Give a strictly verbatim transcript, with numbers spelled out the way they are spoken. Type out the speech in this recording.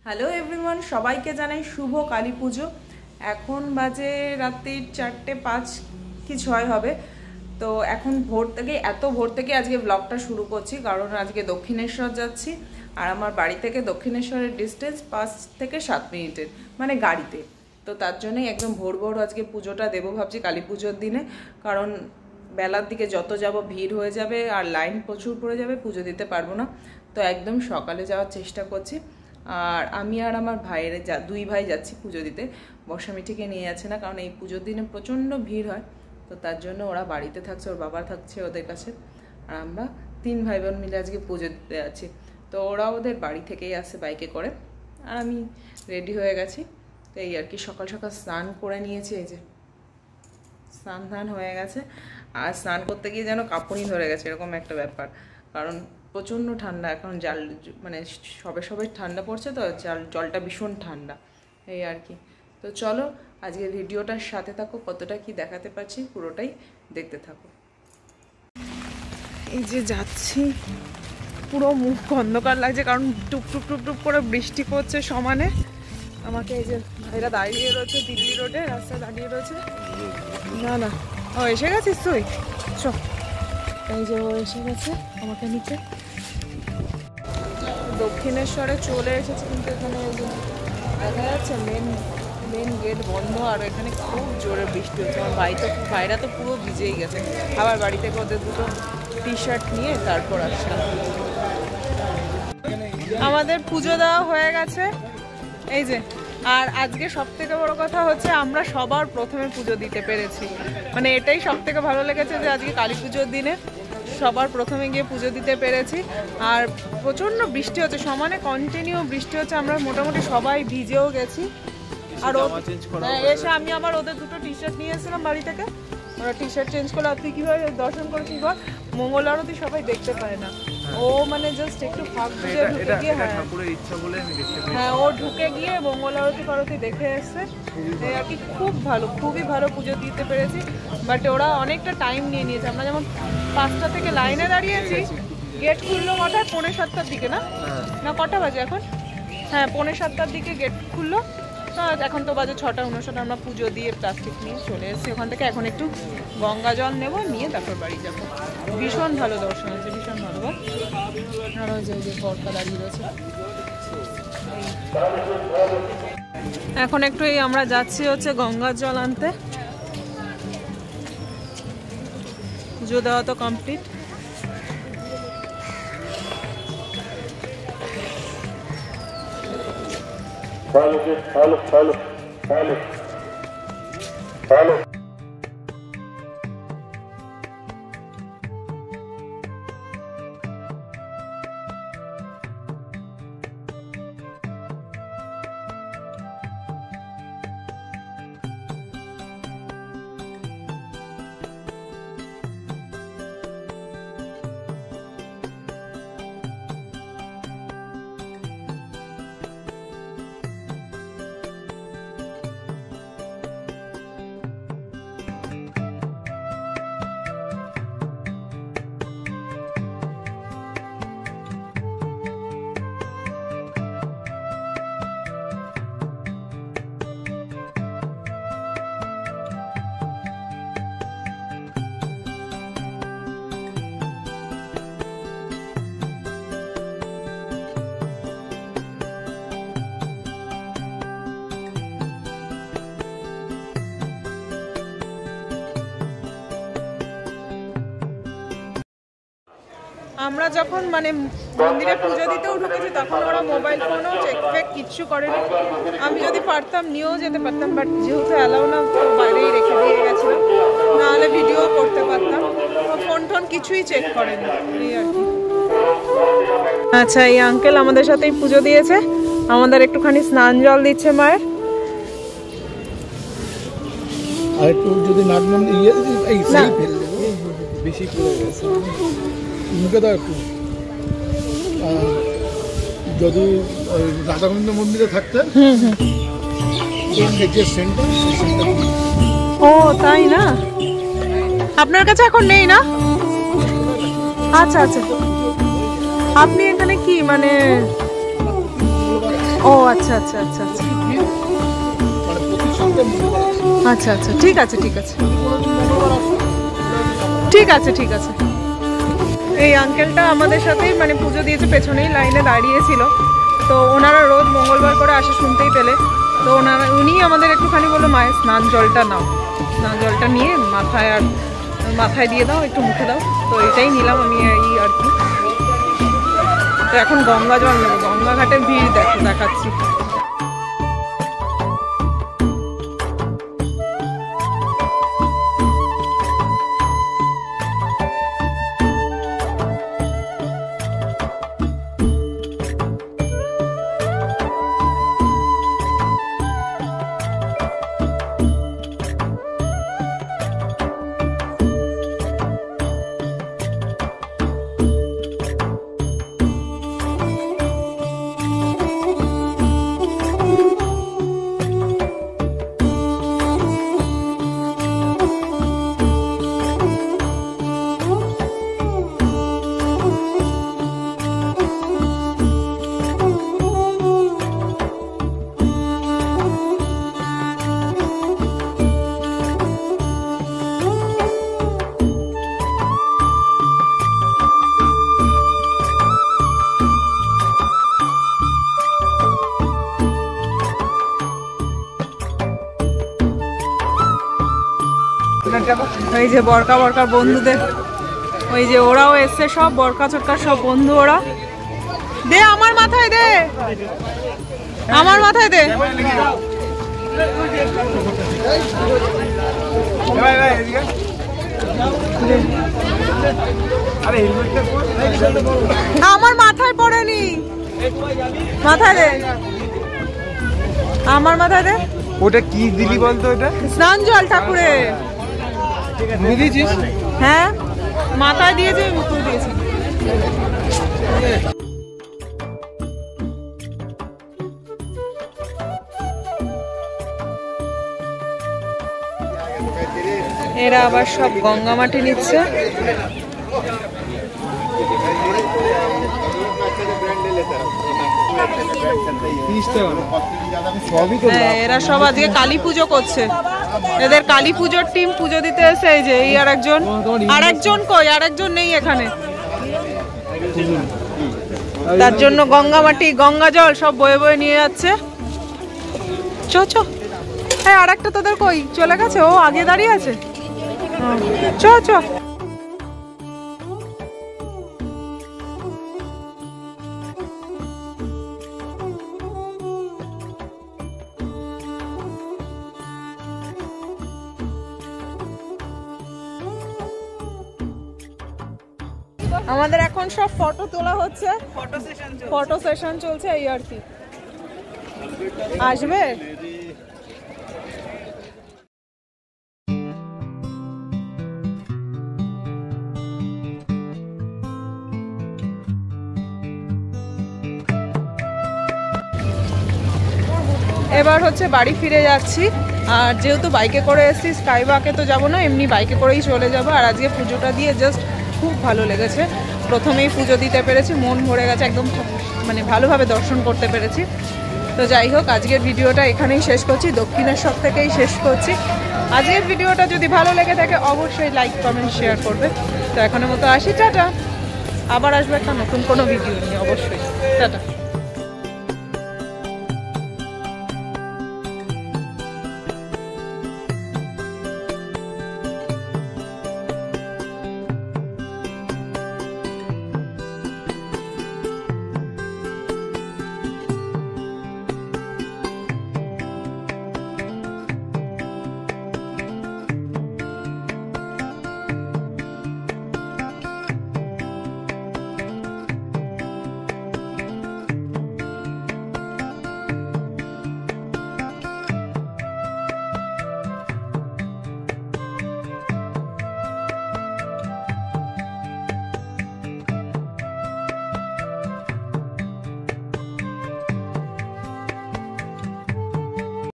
Hello everyone, সবাইকে জানাই শুভ কালী পুজো। এখন বাজে রাত্রির চারটে পাঁচ কি ছয় হবে। তো এখন ভোর থেকে এত ভোর থেকে আজকে ব্লগটা শুরু করছি, কারণ আজকে দক্ষিণেশ্বর যাচ্ছি। আর আমার বাড়ি থেকে দক্ষিণেশ্বরের ডিস্টেন্স পাঁচ থেকে সাত মিনিটের, মানে গাড়িতে। তো তার জন্যই একদম ভোর ভোর আজকে পুজোটা দেবো ভাবছি, কালী পুজোর দিনে। কারণ বেলার দিকে যত যাব ভিড় হয়ে যাবে আর লাইন প্রচুর পড়ে যাবে, পুজো দিতে পারবো না। তো একদম সকালে যাওয়ার চেষ্টা করছি। আর আমি আর আমার ভাইয়ের যা দুই ভাই যাচ্ছি পুজো দিতে। বর্ষামিঠিকে নিয়ে যাচ্ছে না, কারণ এই পুজোর দিনে প্রচণ্ড ভিড় হয়। তো তার জন্য ওরা বাড়িতে থাকছে, ওর বাবা থাকছে ওদের কাছে। আর আমরা তিন ভাই বোন মিলে আজকে পুজো দিতে যাচ্ছি। তো ওরা ওদের বাড়ি থেকেই আসে বাইকে করে, আর আমি রেডি হয়ে গেছি। তো এই আর কি, সকাল সকাল স্নান করে নিয়েছি। এই যে স্নান ধান হয়ে গেছে, আর স্নান করতে গিয়ে যেন কাঁপুনি ধরে গেছে, এরকম একটা ব্যাপার। কারণ প্রচণ্ড ঠান্ডা এখন, জাল মানে সবে সবে ঠান্ডা পড়ছে, তো জাল জলটা ভীষণ ঠান্ডা, এই আর কি। তো চলো আজকে ভিডিওটার সাথে থাকো, কতটা কি দেখাতে পারছি পুরোটাই দেখতে থাকো। এই যে যাচ্ছি, পুরো মুখ অন্ধকার লাগছে, কারণ টুপ টুপ টুপ টুপ করে বৃষ্টি পড়ছে সমানে। আমাকে এই যে ভাইরা দাঁড়িয়ে রয়েছে, দিল্লি রোডে রাস্তায় দাঁড়িয়ে রয়েছে। না না, ও এসে গেছিস তুই? চ, এই যে ও এসে গেছে আমাকে নিচে। দক্ষিণেশ্বরে চলে এসেছে, কিন্তু এখানে দেখা যাচ্ছে মেন মেন গেট বন্ধ, আর এখানে খুব জোরে বৃষ্টি হচ্ছে। আমার ভাই তো ভাইরা তো পুরো ভিজেই গেছে। আবার বাড়ি থেকে ওদের দুটো টি শার্ট নিয়ে তারপর আসলাম। আমাদের পুজো দেওয়া হয়ে গেছে, এই যে। আর আজকে সব থেকে বড় কথা হচ্ছে আমরা সবার প্রথমে পুজো দিতে পেরেছি, মানে এটাই সব থেকে ভালো লেগেছে যে আজকে কালী পুজোর দিনে সবার প্রথমে গিয়ে পুজো দিতে পেরেছি। আর প্রচণ্ড বৃষ্টি হচ্ছে, সমানে কন্টিনিউ বৃষ্টি হচ্ছে, আমরা মোটামুটি সবাই ভিজেও গেছি। আর এসে আমি আবার ওদের দুটো টি শার্ট নিয়ে এসেছিলাম বাড়ি থেকে, ওরা টি শার্ট চেঞ্জ করলো। আর তুই কীভাবে দর্শন করেছিস বল? মঙ্গল আরতি সবাই দেখতে পায় না, ও মানে জাস্ট একটু ফাঁক দিয়ে ঢুকে গিয়ে, হ্যাঁ হ্যাঁ ও ঢুকে গিয়ে মঙ্গল আরতি ফারতি দেখে এসছে। এই আর কি, খুব ভালো, খুবই ভালো পুজো দিতে পেরেছি। বাট ওরা অনেকটা টাইম নিয়ে নিয়েছে। আমরা যেমন পাঁচটা থেকে লাইনে দাঁড়িয়েছি, গেট খুললো কটা? পৌনে সাতটার দিকে না না কটা বাজে এখন? হ্যাঁ পৌনে সাতটার দিকে গেট খুললো। এখন তো বাজে ছটা উনষাট। আমরা পুজো দিয়ে প্লাস্টিক নিয়ে চলে এসেছি ওখান থেকে। এখন একটু গঙ্গা জল নেব, নিয়ে তারপর বাড়ি যাবো। ভীষণ ভালো দর্শন হয়েছে, ভীষণ ভালো। আর ওই যে যে বরকা দাঁড়িয়ে রয়েছে। এখন একটু এই আমরা যাচ্ছি হচ্ছে গঙ্গার জল আনতে। পুজো দেওয়া তো complete. Follow it, follow, follow, follow, follow. আমরা যখন মানে মন্দিরে পুজো দিতেও ঢুকেছি, তখন ওরা মোবাইল ফোনও চেক ফেক কিচ্ছু করেনি। আমি যদি পারতাম নিয়েও যেতে পারতাম, বাট যেহেতু অ্যালাউ না, তো বাইরেই রেখে দিয়ে গেছিলাম, নাহলে ভিডিও করতে পারতাম। ফোন টোন কিছুই চেক করেনি, এই আর কি। আচ্ছা, এই আঙ্কেল আমাদের সাথেই পুজো দিয়েছে, আমাদের একটুখানি স্নান জল দিচ্ছে মায়ের। আর একটু যদি নাক নাম ইয়ে এই সেই ফেল বেশি করে গেছে মুখে দাও একটু। যদি রাধাগোবিন্দ মন্দিরে থাকতেন, যে সেন্টার, ও তাই না? আপনার কাছে এখন নেই না? আচ্ছা আচ্ছা, আপনি এখানে কি মানে ও ও আচ্ছা আচ্ছা আচ্ছা আচ্ছা মানে প্রতি সপ্তাহে মঙ্গলবার আসে। আচ্ছা আচ্ছা ঠিক আছে ঠিক আছে ঠিক আছে ঠিক আছে। এই আঙ্কেলটা আমাদের সাথেই মানে পুজো দিয়েছে, পেছনেই লাইনে দাঁড়িয়েছিল। তো ওনারা রোজ মঙ্গলবার করে আসে শুনতেই পেলে। তো ওনারা উনি আমাদের একটুখানি বললো মায়ের স্নান জলটা নাও, স্নান জলটা নিয়ে মাথায় আর মাথায় দিয়ে দাও, একটু মুখে দাও। তো এটাই নিলাম আমি এই আর কি। তো এখন গঙ্গা জল নেবো, গঙ্গা ঘাটের ভিড় দেখো দেখাচ্ছি। ওই যে বরকা বরকার বন্ধুদের, ওই যে ওরাও এসছে সব, বরকা চরকার সব বন্ধু। ওরা দে আমার মাথায় দে, আমার মাথায় দে। আমার মাথায় পড়েনি, মাথায় দে, আমার মাথায় দে। ওটা কি দিলি বলতো? ওটা স্নান জল ঠাকুরে দিয়েছিস? হ্যাঁ মাথায় দিয়েছে, মুখে দিয়েছে। এরা আবার সব গঙ্গা মাটি নিচ্ছে। এরা সব আজকে কালী পুজো করছে। এদের কালী পুজোর টিম পুজো দিতে এসে এই যে এই আর একজন, আর একজন কই, আর একজন নেই এখানে। তার জন্য গঙ্গা মাটি গঙ্গা জল সব বয়ে বয়ে নিয়ে যাচ্ছে। চো চো, হ্যাঁ আর একটা তোদের কই চলে গেছে, ও আগে দাঁড়িয়ে আছে। চো চো। আমাদের এখন সব ফটো তোলা হচ্ছে, ফটো সেশন ফটো সেশন চলছে এই আর কি। আসবে এবার হচ্ছে বাড়ি ফিরে যাচ্ছি। আর যেহেতু বাইকে করে এসেছি, স্কাই ওয়াকে তো যাবো না, এমনি বাইকে করেই চলে যাবো। আর আজকে পুজোটা দিয়ে জাস্ট খুব ভালো লেগেছে। প্রথমেই পুজো দিতে পেরেছি, মন ভরে গেছে একদম, মানে ভালোভাবে দর্শন করতে পেরেছি। তো যাই হোক, আজকের ভিডিওটা এখানেই শেষ করছি, দক্ষিণেশ্বর থেকেই শেষ করছি। আজকের ভিডিওটা যদি ভালো লেগে থাকে অবশ্যই লাইক কমেন্ট শেয়ার করবে। তো এখনের মতো আসি, টাটা। আবার আসবে একটা নতুন কোনো ভিডিও নিয়ে অবশ্যই, টাটা।